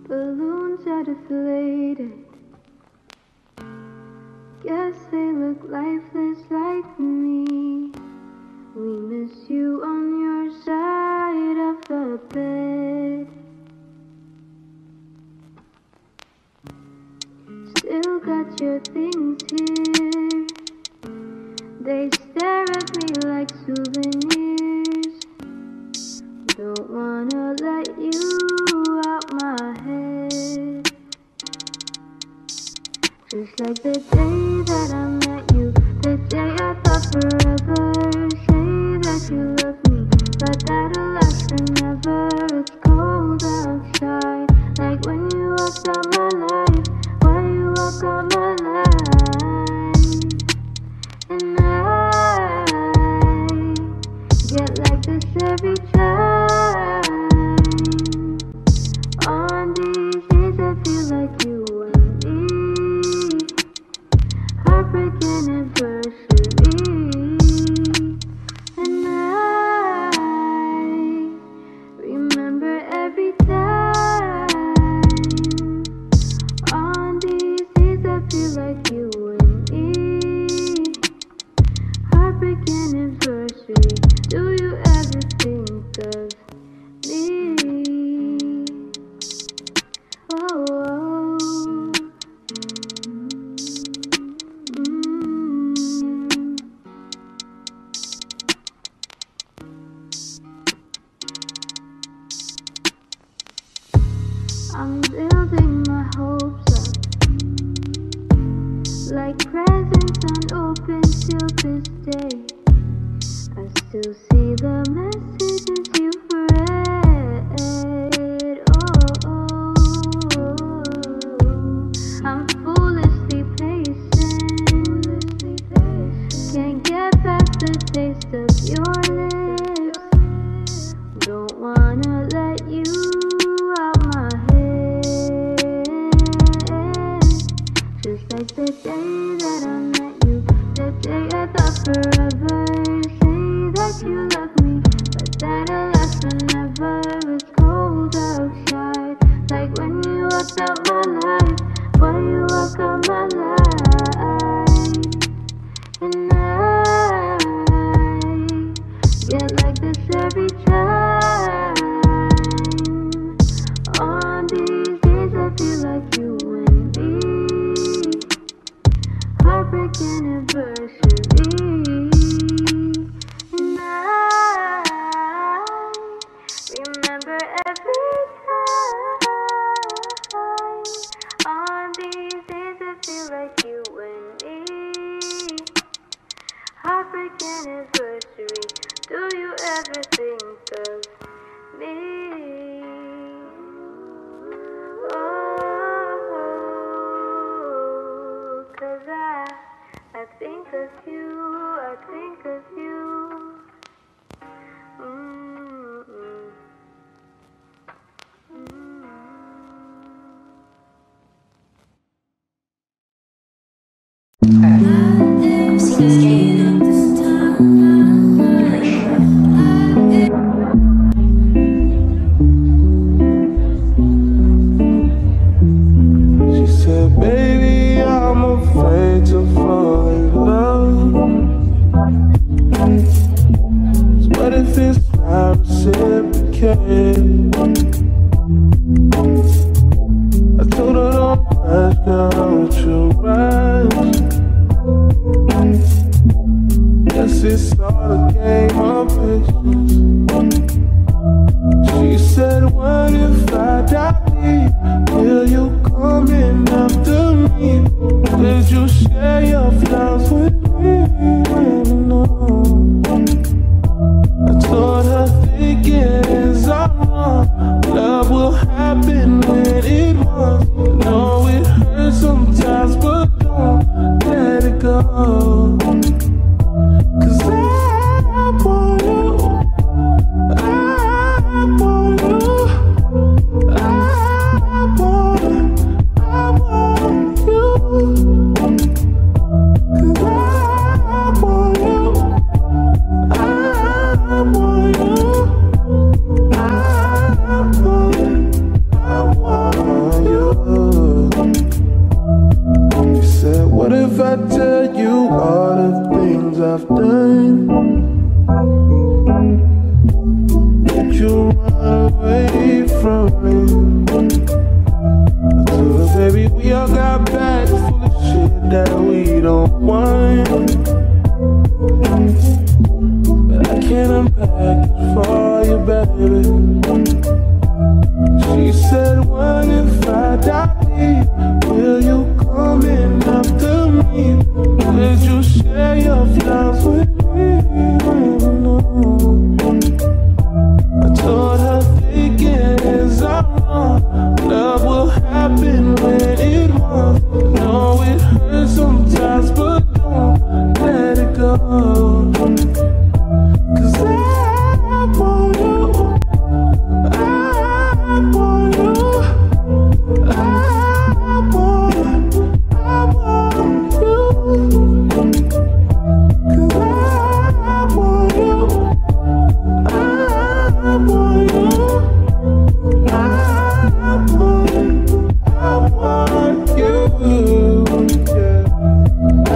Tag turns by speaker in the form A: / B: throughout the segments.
A: Balloons are deflated. Guess they look lifeless like me. We miss you on your side of the bed. Still got your things here. They stare at me like souvenirs. Don't wanna let you out my head. Just like the day that I met you, the day I thought forever. Say that you love me, but that'll last forever. It's cold outside, like when you walked out my life. Why you walk out my life? And I get like this every time. On these days I feel like you and me. Heartbreak anniversary. And I remember every time. On these days I feel like you and me. Heartbreak anniversary. Do you ever think of me? Oh, oh. I'm building my hopes up, like presents unopened till this day. I still see the messages you've read. Oh, I'm foolishly patient. Can't get past the taste of your lips. Don't wanna let you out my head. Just like the day that I met you, the day I thought forever. Say that you love me, but that'll last forever. It's cold outside, like when you walked out my life. Why you walk out my life? And I get like this every time. On these days I feel like you and me. Heartbreak anniversary. And I remember every time. On these days I feel like you and me. Heartbreak anniversary. Do you ever think of me? Oh, 'cause I think of you, I think of you.
B: She said, baby, I'm afraid to fall in love. So what if it's not reciprocated? I told her don't rush, girl, don't you rush. Guess it's all a game of patience. She said, what if I die? Will you come in after me? Would you share your flowers with me? No. I told her thinking is I'm wrong. Love will happen when it wants. No, it hurts sometimes, but don't let it go. 'Cause I want you. I want you. I want you. 'Cause I want you. I want you. I want from me. I told her, baby, we all got bags full of shit that we don't want, but I can't unpack it for you, baby. She said, what if I die? Will you come in after me? Would you share your flowers with me? I told her, thinking is wrong. Love will happen when it won't. No, it hurts sometimes, but don't let it go. 'Cause I want you. I want you. I want you. 'Cause I want you. I want you. I want you. Yeah. I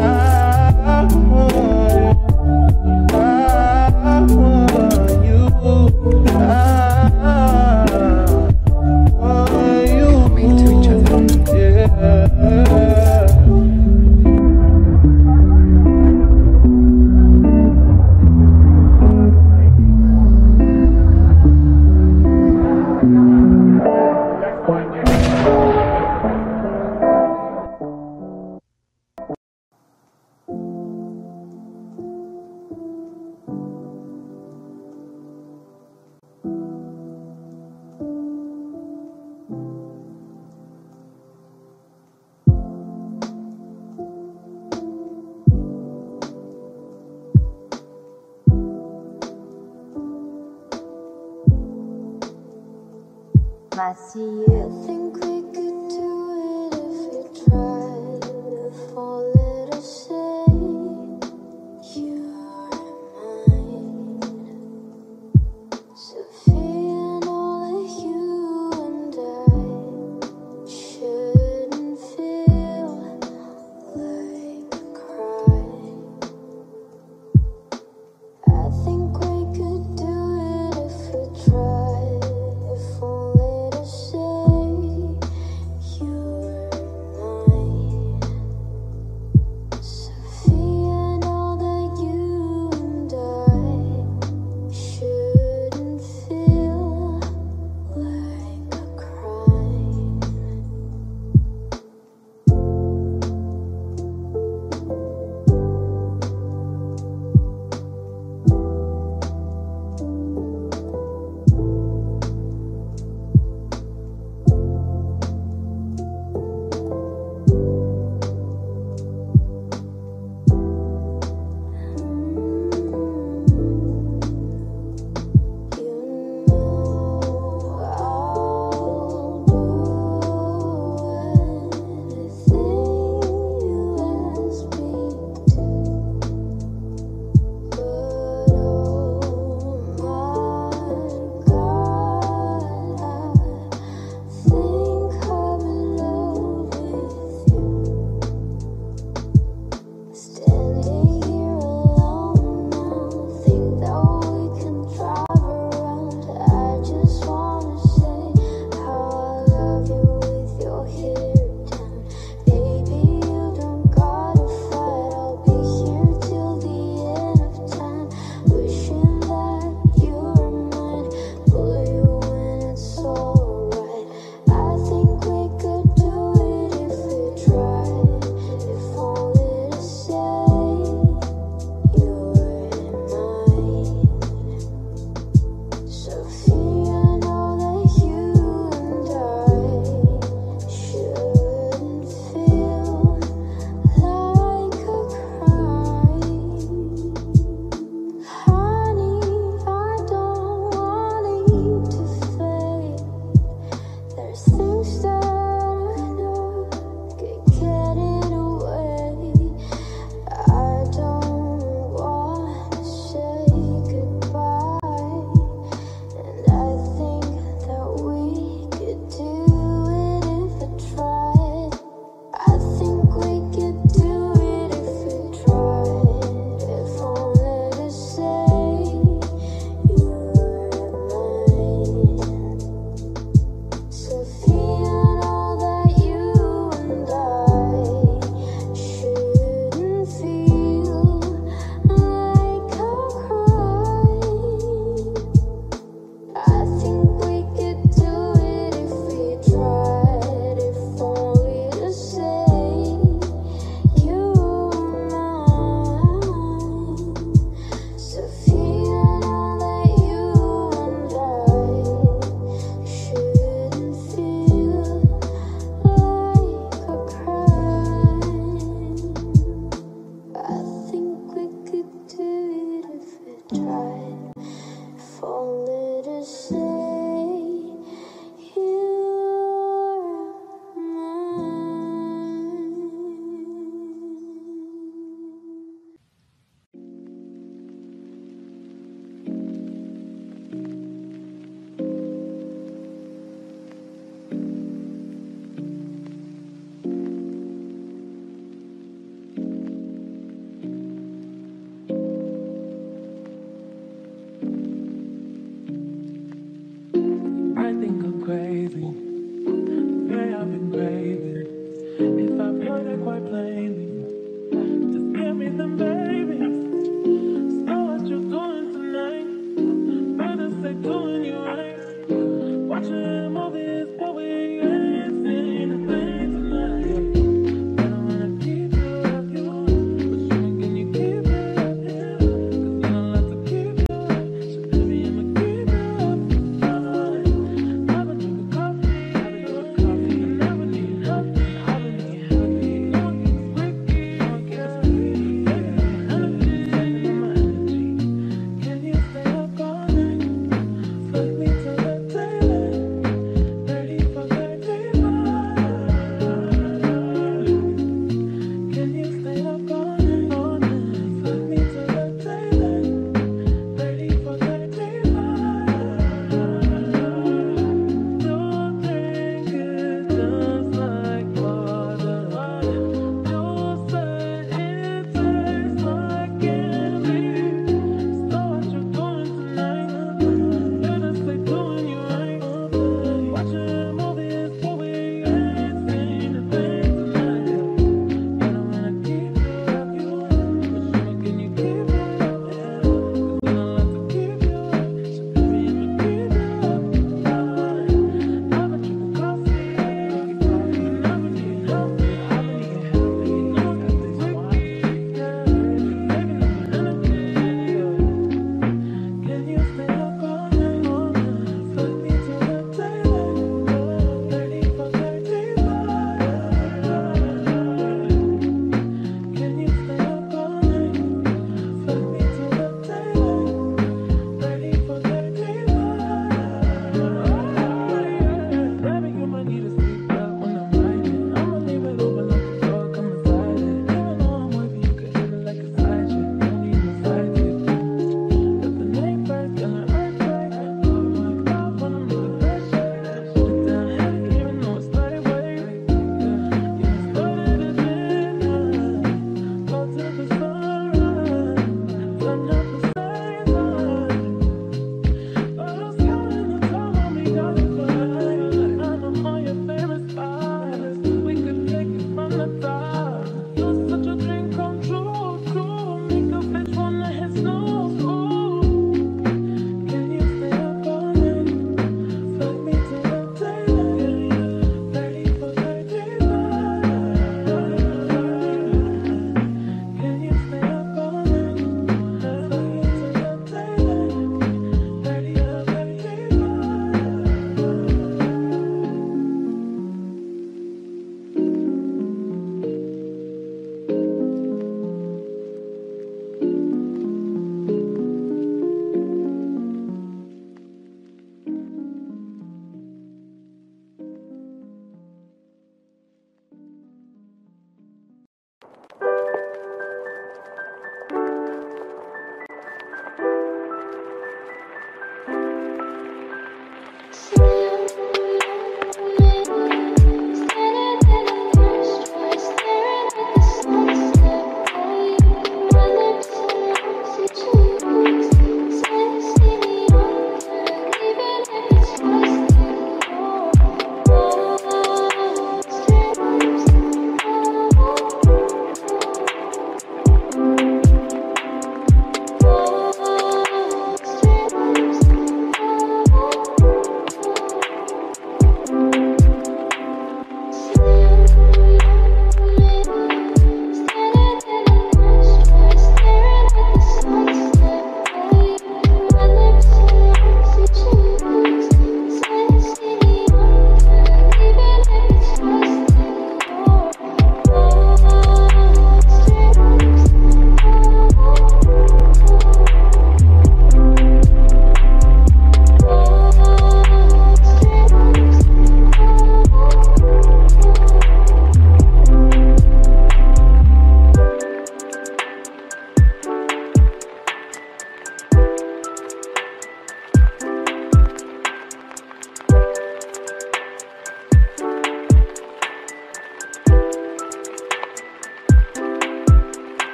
B: want you.
C: Coming to each other.
A: I see you. I think we could do it if we tried. If only to say you're mine. Sophia, and all of you and I shouldn't feel like crying. I think we could do it if we tried. If only to say you're mine. Sophia, and all that you and I shouldn't feel like a crime.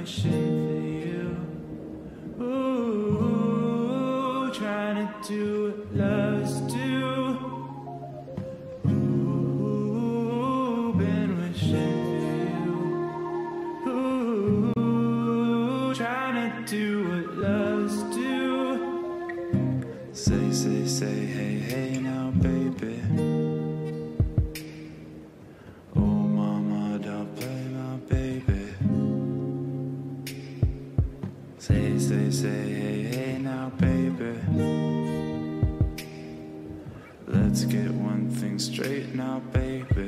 B: wishing for you. Ooh, trying to do what lovers do. Ooh, been wishing for you. Ooh, trying to do what lovers do. Say, say, say, hey, hey now, baby. Oh, mama, don't play my baby. Say, say, say, hey, hey now, baby. Let's get one thing straight now, baby.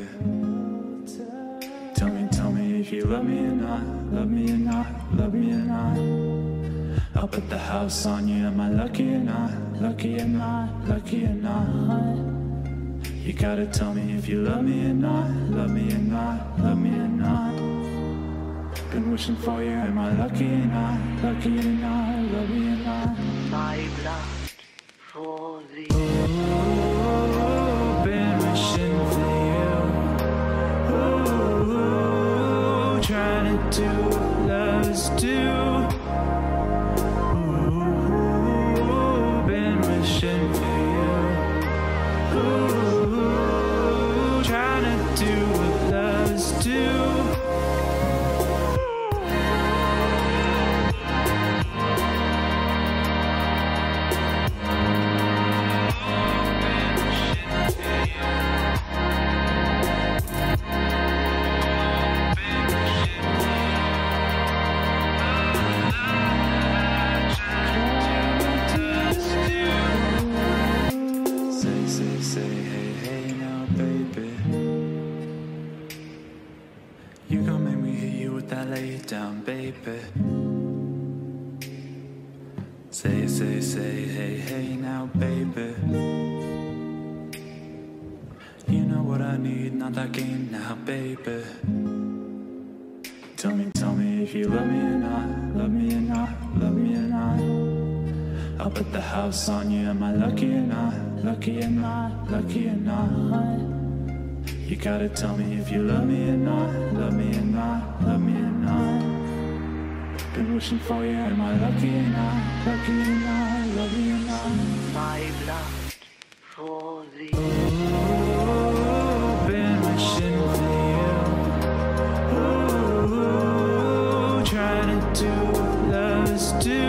B: Tell me if you love me or not, love me or not, love me or not. I'll put the house on you, am I lucky or not, lucky or not, lucky or not? You gotta tell me if you love me or not, love me or not, love me or not. Been wishing for you, am I lucky or not, lucky or not, love me or not?
D: I've lost for thee.
B: Ooh, been wishing for you. Ooh, trying to do what lovers do. Ooh, been wishing for you. Ooh, trying to do what lovers do. Say, hey, hey now, baby. You gon' make me hit you with that lay down, baby. Say, say, say, hey, hey now, baby. You know what I need, not that game now, baby. Tell me if you love me or not, love me or not, love me or not. I'll put the house on you, am I lucky or not, lucky or not, lucky or not? You gotta tell me if you love me or not, love me or not, love me or not? Been wishing for you, am I lucky or not, lucky or not, love me or not?
D: I've lost for thee.
B: Ooh, been wishing for you. Ooh, trying to do what lovers do.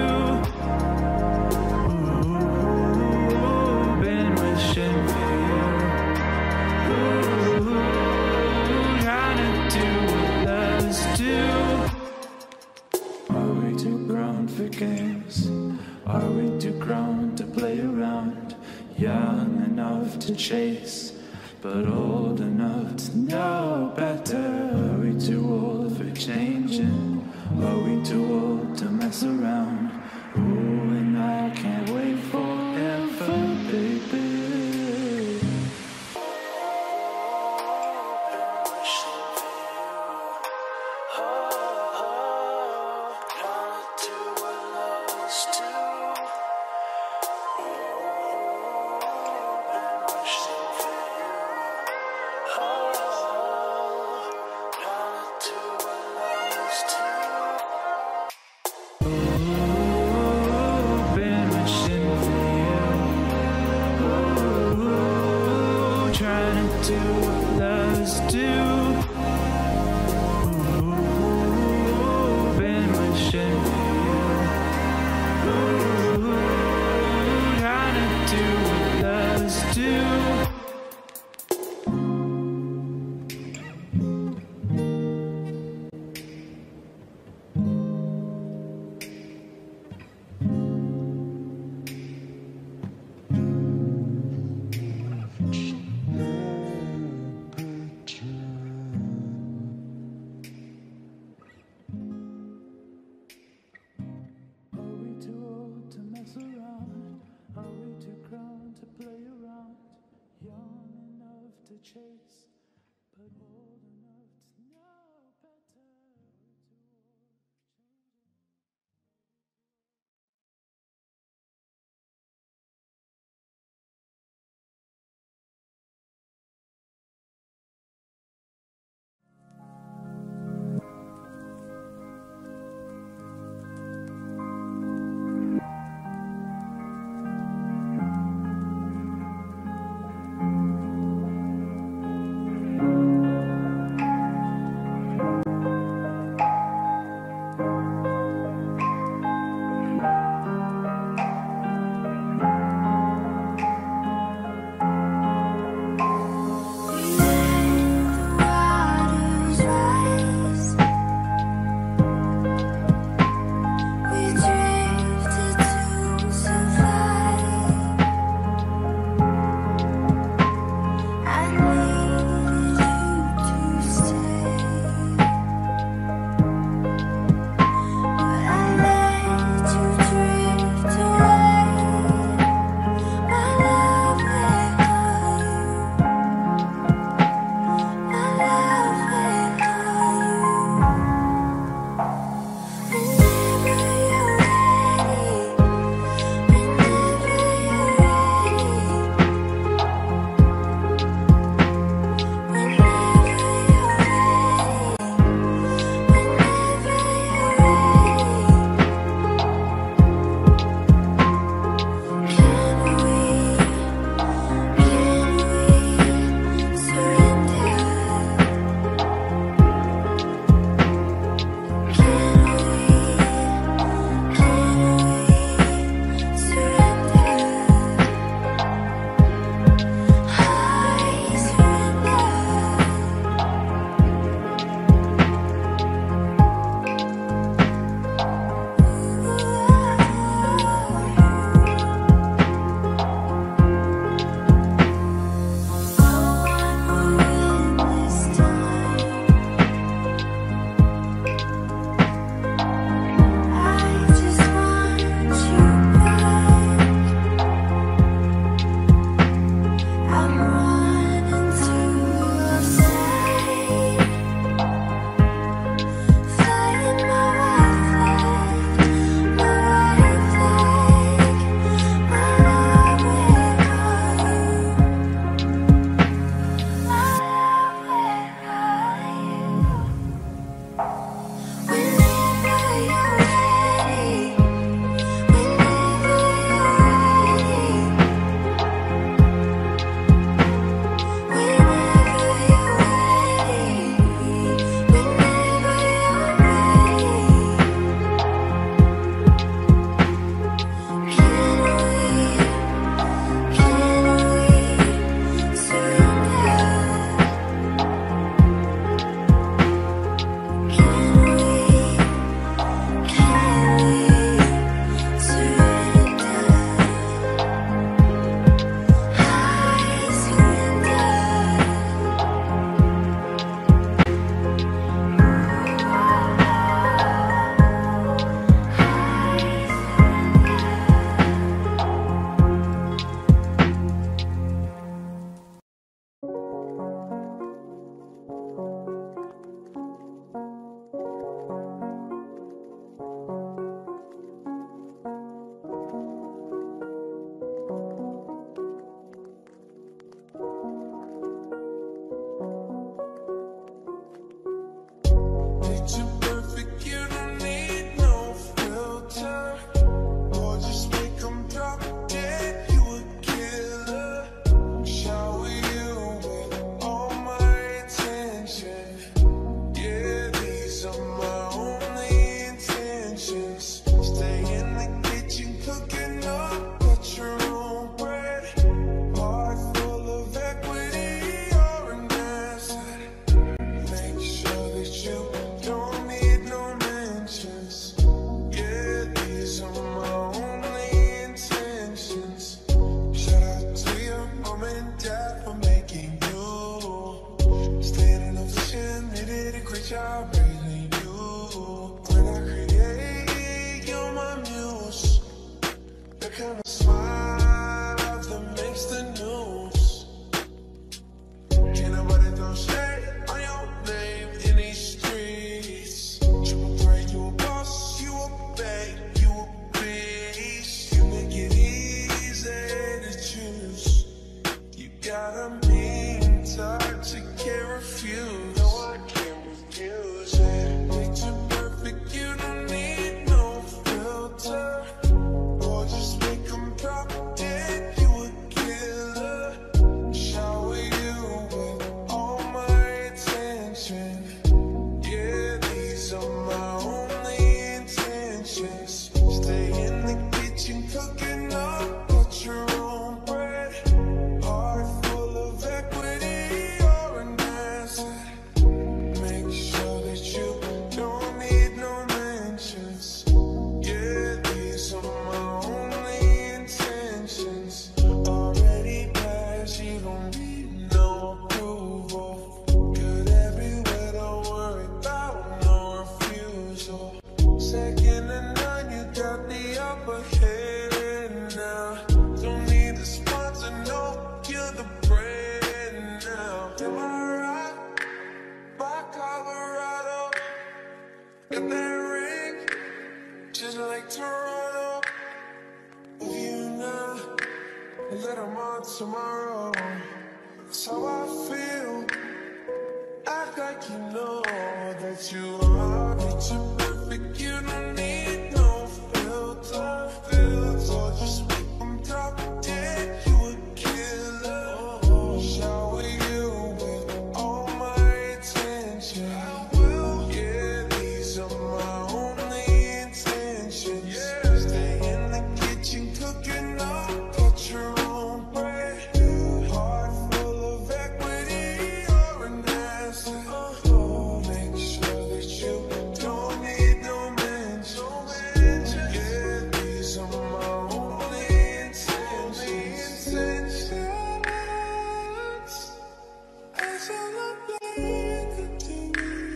B: For games, are we too grown to play around? Young enough to chase, but old enough to know better. Are we too old for changing? Are we too old to mess around? Ooh, and I can't wait forever, baby. which I really knew. When I create, you're my muse. The kind of smile that makes the news. Can't nobody throw shade on your name in these streets. Triple threat, you a boss, you a babe, you a beast. You make it easy to choose. You got a mean touch, you can't refuse. No, I can't refuse it. Picture perfect, you don't need no filter. Or just make them drop dead, you a killer. Shower you with all my attention. Yeah, these are my only intentions. Stay in the kitchen cooking up, put your own bread. Heart full of equity or an asset. Make sure that you don't need no mentions. Yeah, these are my only intentions. Already passed, you don't need no approval. Good everywhere, don't worry about no refusal. Second to none, you got the upper hand now. Don't need a sponsor, no, you're the brand now. Am I right? By Colorado, got that ring, just like Toronto. With you now, let 'em on tomorrow. That's how I feel. Act like you know that you are. Picture perfect, you don't need no filter. Or just make them drop dead, you a killer. Shower you with all my attention. Yeah, these are my only intentions. Stay in the kitchen cooking up, cut your own bread. Heart full of equity or an asset. Make sure that you don't need no mentions. Yeah, these are my only intentions. That's all I could do.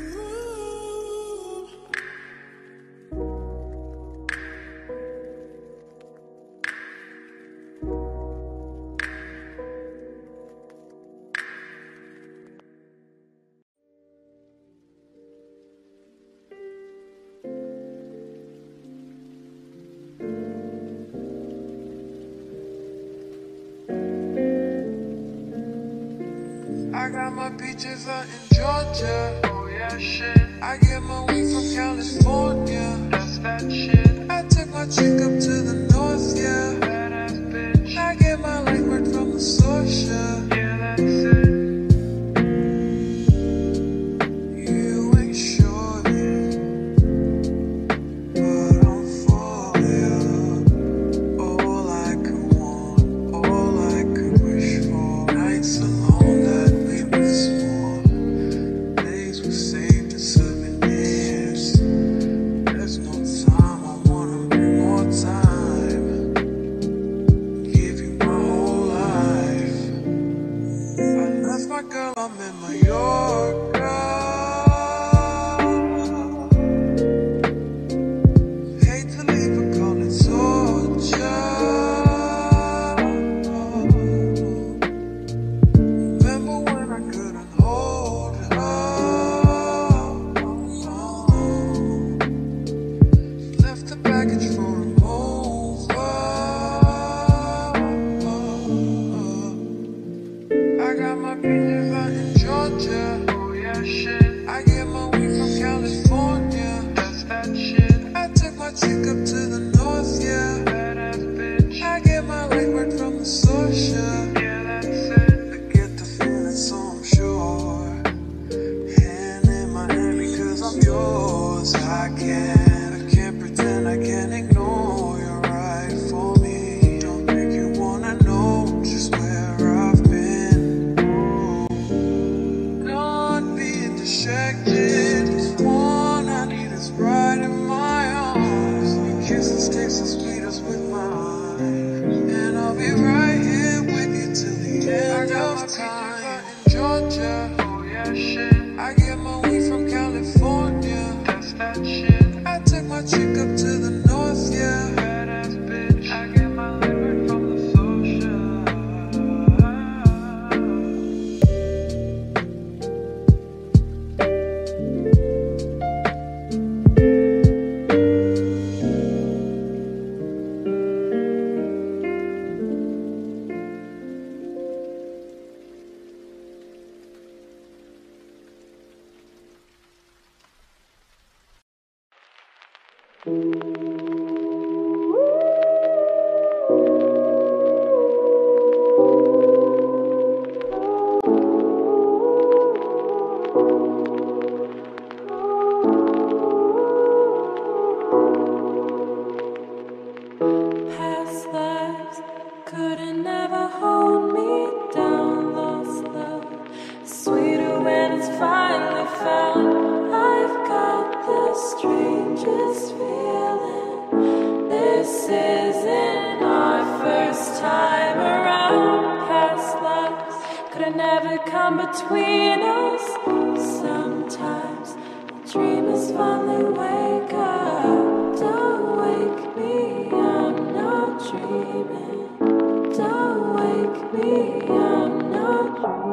B: I got my peaches out in Georgia. Oh yeah, shit. I get my weed from California. That's that shit. I took my chick up to the north, yeah. Badass bitch. I get my light right from the source, yeah. Yeah, that's it. You ain't sure yet, but I'm for you. All I could want, all I could wish for. Nights alone that made me small. Days were saved in souvenirs. There's no time, I wanna bring more time. Give you my whole life. I left my girl, I'm in Mallorca. Hate to leave, but call it torture. Remember when I couldn't hold her? Left the package for removal. I got my peaches out in Georgia. Oh yeah, shit. I get my weed from California. That's that shit. I took my chick up to the north, yeah. Badass bitch. I get my light right from the source, yeah. Yeah, that's it. I get the feeling, so I'm sure. Hand in my hand because I'm yours. I can't pretend, I can't ignore. You're right for me. Don't make you wanna know just where I've been. Not being distracted. This one I need is right in my arms. Your kisses taste as sweet as with mine. And I'll be right here with you till the end of time. In Georgia, oh yeah, shit. I get my weed from California.
E: California. That's that shit. I took my chick up to the north, yeah. Badass bitch. I get my liquor from the social.
F: Past lives couldn't ever hold me down. Lost love, sweeter when it's finally found. I've got the strangest feeling. This isn't our first time around. Past lives could never come between us. Sometimes the dreamers finally wake up. Don't wake me, I'm not dreaming. Don't wake me, I'm not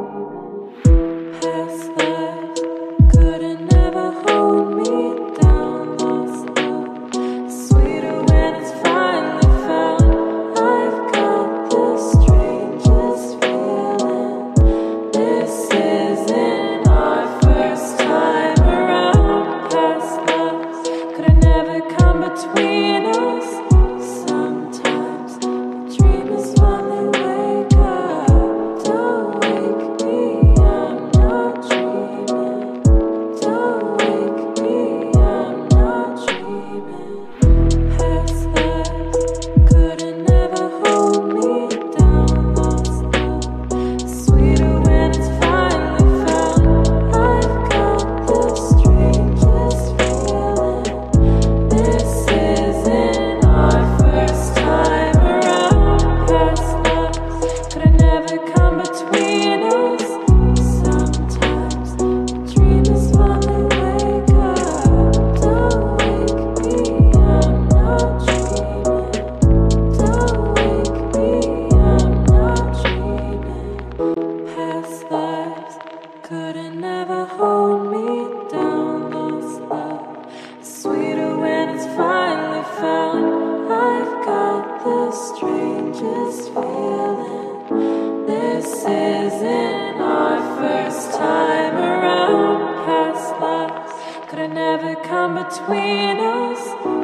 F: dreaming. Past lives couldn't never hold me down. Lost love, sweeter when it's finally found. I've got the strangest feeling. This isn't our first time around. Past lives could've never come between us. Sometimes the dreamers finally wake up. Don't wake me, I'm not dreaming. Don't wake me, I'm not dreaming. Past lives could've never hold me down. Lost love, sweeter when it's finally found. I've got the strangest feeling. This isn't our first time around. Past lives could've never come between us. Sometimes the dreamers finally wake up. Don't wake me, I'm not dreaming. Don't wake me, I'm not dreaming. Past lives could've never hold me down. Lost love, sweeter when it's finally found. I've got the strangest feeling. This isn't our first time around. Past lives could've never come between us.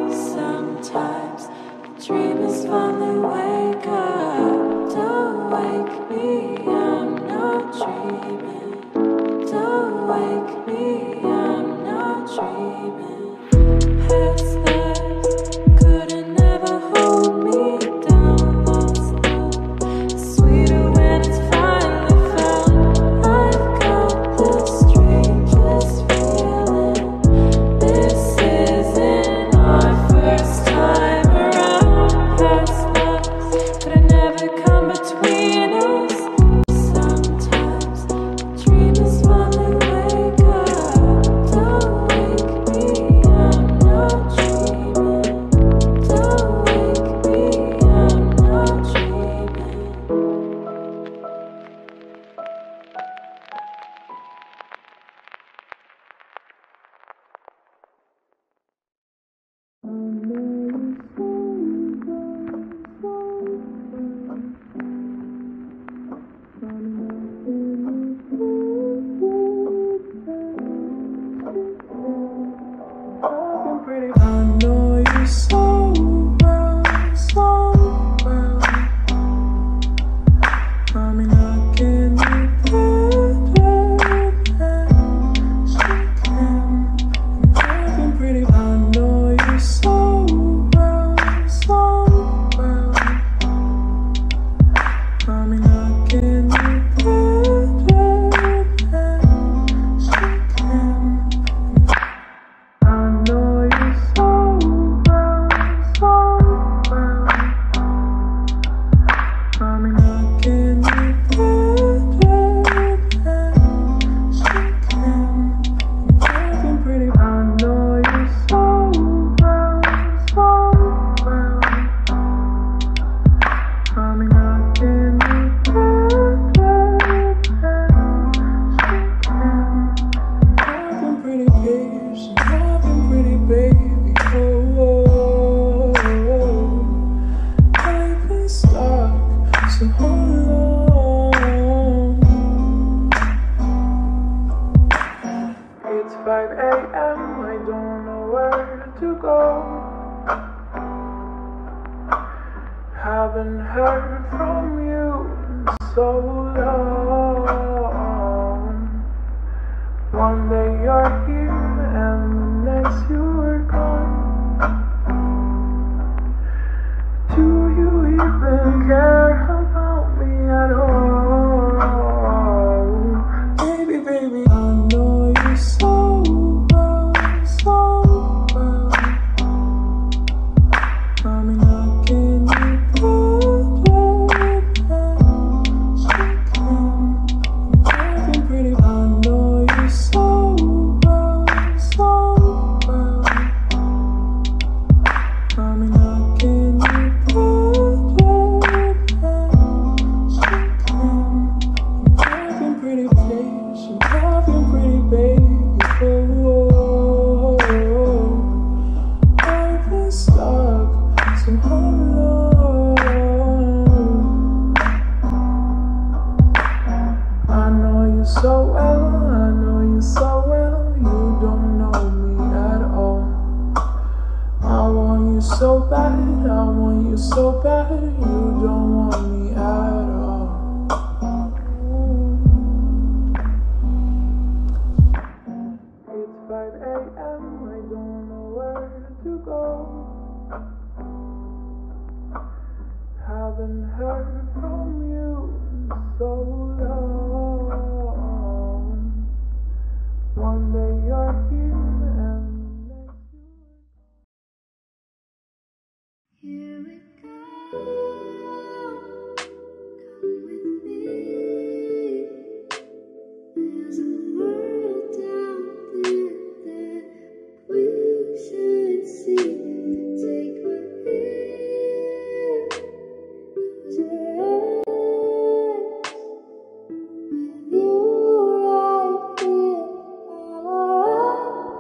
F: Sometimes the dreamers finally wake up. Don't wake me, I'm not dreaming. Don't wake me, I'm not dreaming. Past lives could've never hold me down. Lost love, sweeter when it's finally found. I've got the strangest feeling. This isn't our first time around. Past lives could've never come between us. Sometimes the dreamers finally wake up. Don't wake me, I'm not dreaming. Don't wake me, I'm not dreaming.
E: I know you so well, so well. I mean, I can do better than she can. I've been pretty. I know you so well, so well. I mean, I can do better than she can. I know you so well. 5 a.m. I don't know where to go. Haven't heard from you in so long. One day you're here and the next you're gone. Do you even care about me at all? Baby, baby, I know you so well, so well. I mean, I can you better than she can. Looking pretty, I know you so well, so well. I mean, I can you better than she can. Looking pretty, bitch, I'm talking pretty, baby. Oh, I've been stuck so long. I know you so well, I know you so well. You don't know me at all. I want you so bad, I want you so bad. You don't want me at all. It's 5 a.m. I don't know where to go. Haven't heard from you in so long. One day you're here and the next
A: Here we go. Come with me. There's a world out there that we should see. Take my hand, close your eyes. With you right here,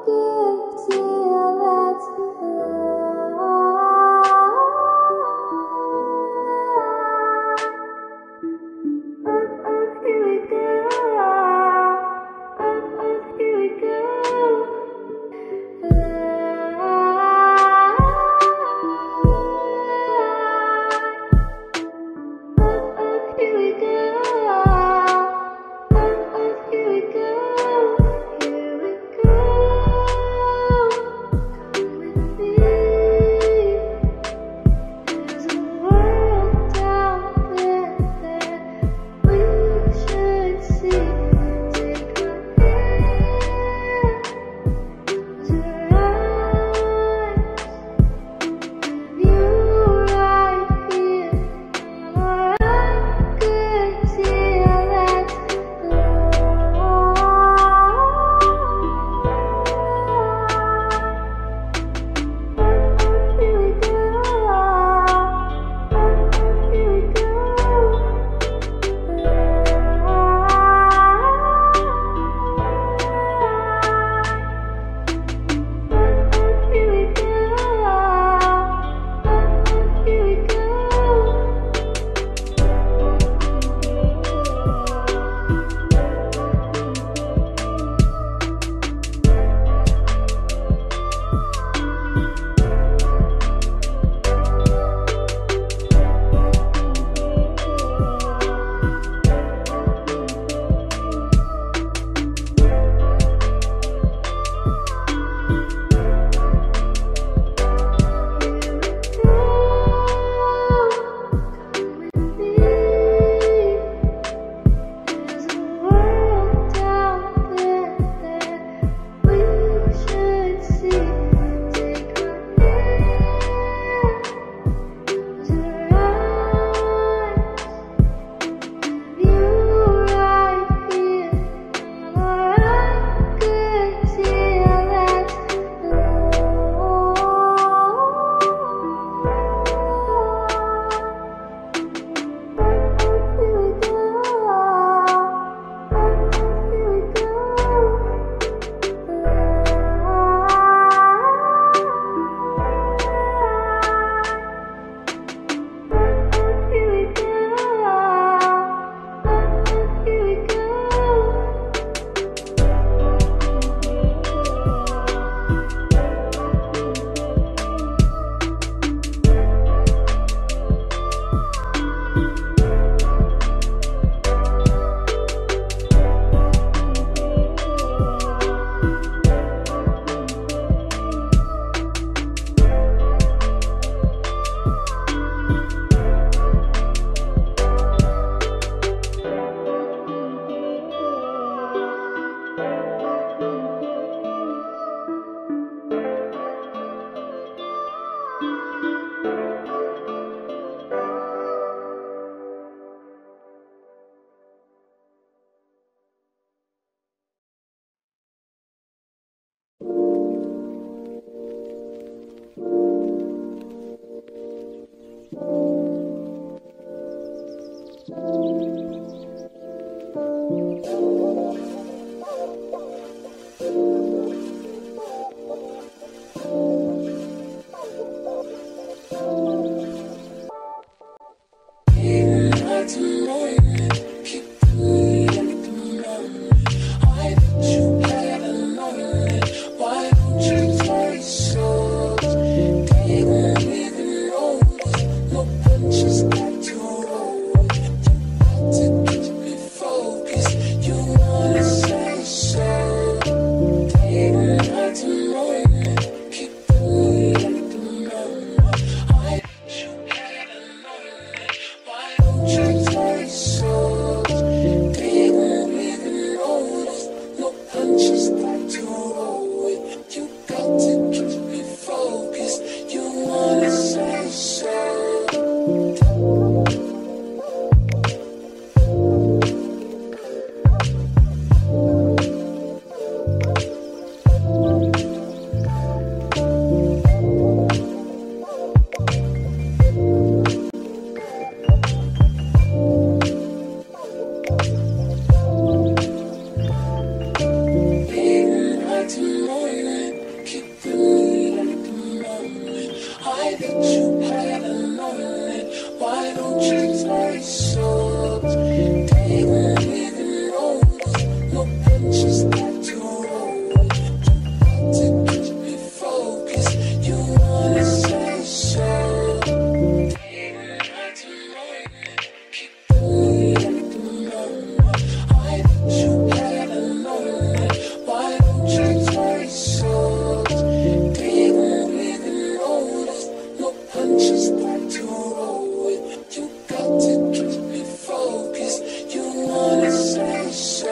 E: that you had a moment. Why don't you taste yours? They won't even notice. No punches left to roll with. You got to keep me focused. You wanna say so. They won't like to moment. Keep pulling at the moment. Why that you had a moment. Why don't you taste yours? They won't even notice. No punches left to roll with. You got to keep me focused. You wanna say so.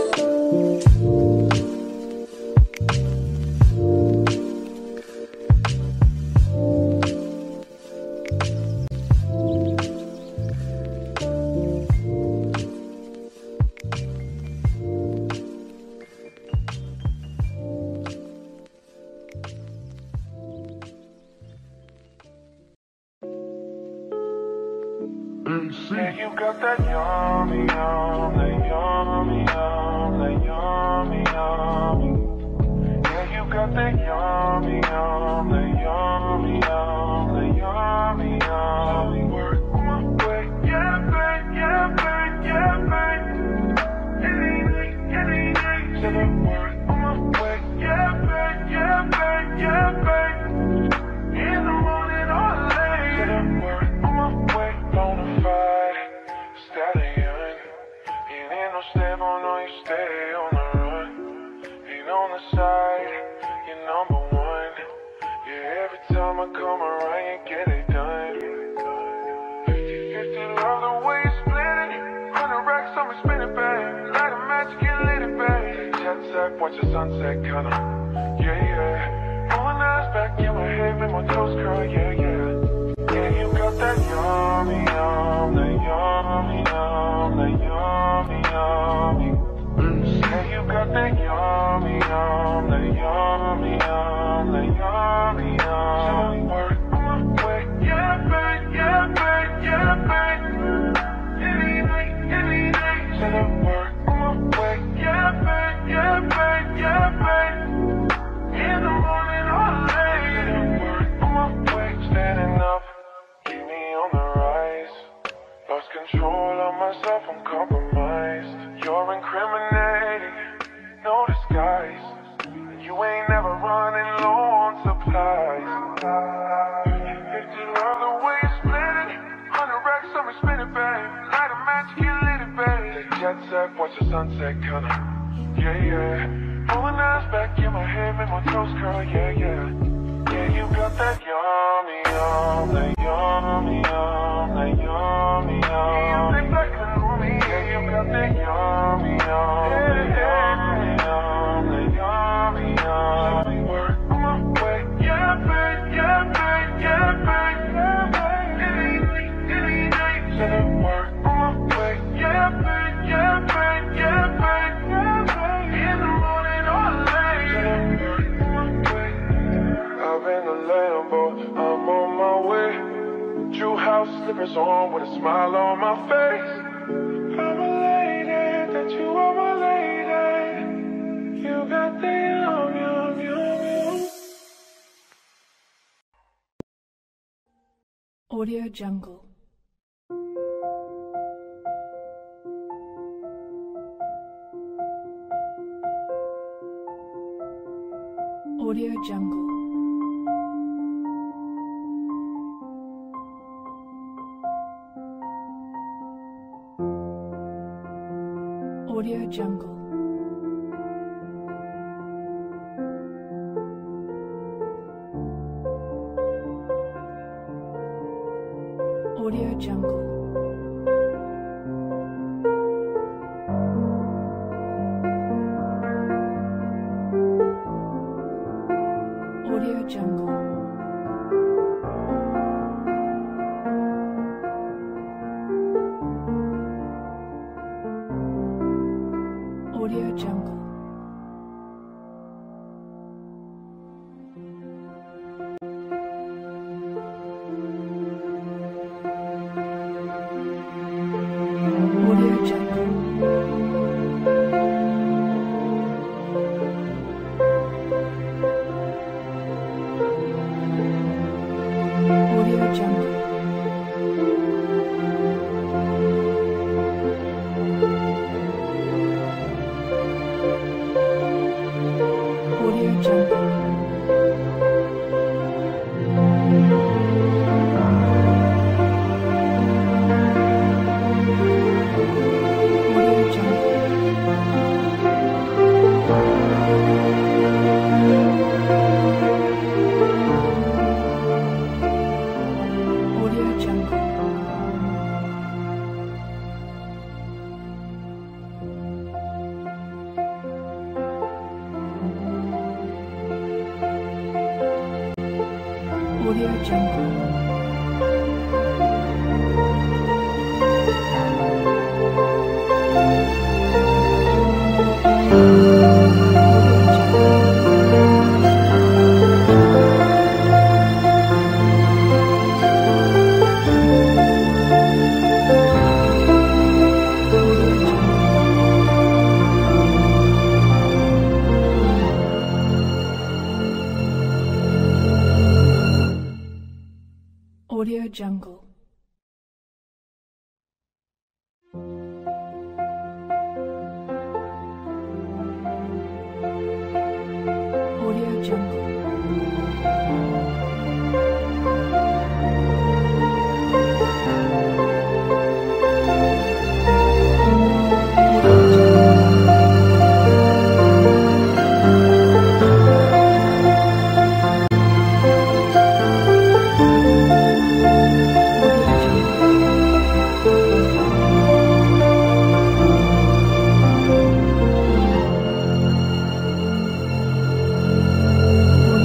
B: Yeah, you got that yummy, yum, that yummy, yum, that yummy, yummy. Yeah, you got that yummy, yum, that yummy, yum, that yummy, yummy. Work on my way, yeah, babe, yeah, babe, yeah, babe. Any night, till I work on my way, yeah, babe, yeah, babe, yeah, babe. In the morning or late, till I work on my way, bonafide stallion. Ain't in no step on, no, you stay on the run. Ain't on the side, you're number one. Yeah, every time I come around, you get it done. 50-50, love the way you split it. 100 racks on me, spin it back. Light a match, get lit it back. Jet set, watch the sunset, kinda. Yeah, yeah. Rolling eyes back in my head, make my toes curl, yeah, yeah. Yeah, you got that yummy, yum, that yummy, yum, that yummy, yummy. Yeah, you got that yummy, yum, that yummy, yum, that yummy, yummy. Work on my way, yeah, babe, yeah, babe, yeah, babe. Any night, till I work on my way, yeah, babe, yeah, babe, yeah, babe. In the morning or late, till I work on my way, standing up. Keep me on the rise. Lost control of myself, I'm compromised. You're incriminating, no disguise. You ain't never running low on supplies. If you love the way you split it, 100 racks on me, spin it back. Light a match, get lit it back. Jet set, watch the sunset, kinda. Yeah, yeah. Rolling eyes back in my head, make my toes curl, yeah, yeah. Yeah, you got that yummy, yum, that yummy, yum, that yummy, yum. Yeah, you got that yummy, yum, that yummy, yum, that yummy, yummy. Work on my way, yeah, babe, yeah, babe, yeah, babe, yeah, babe. Any night, till I work on my way, yeah, babe, yeah, babe, yeah, babe, yeah, babe. In the morning or late, till I work on my way. I've been a Lambo, I'm on my way. True house slippers on with a smile on my face. I'm a lady, that you are my lady. You got the yum, yum, yum, yum.
F: Audio Jungle. Audio Jungle. Audio Jungle. Audio Jungle. Audio Jungle. Audio Jungle. Jungle. Audio Jungle. Audio Jungle. Audio Jungle. Audio Jungle. Audio Jungle. Audio Jungle. Audio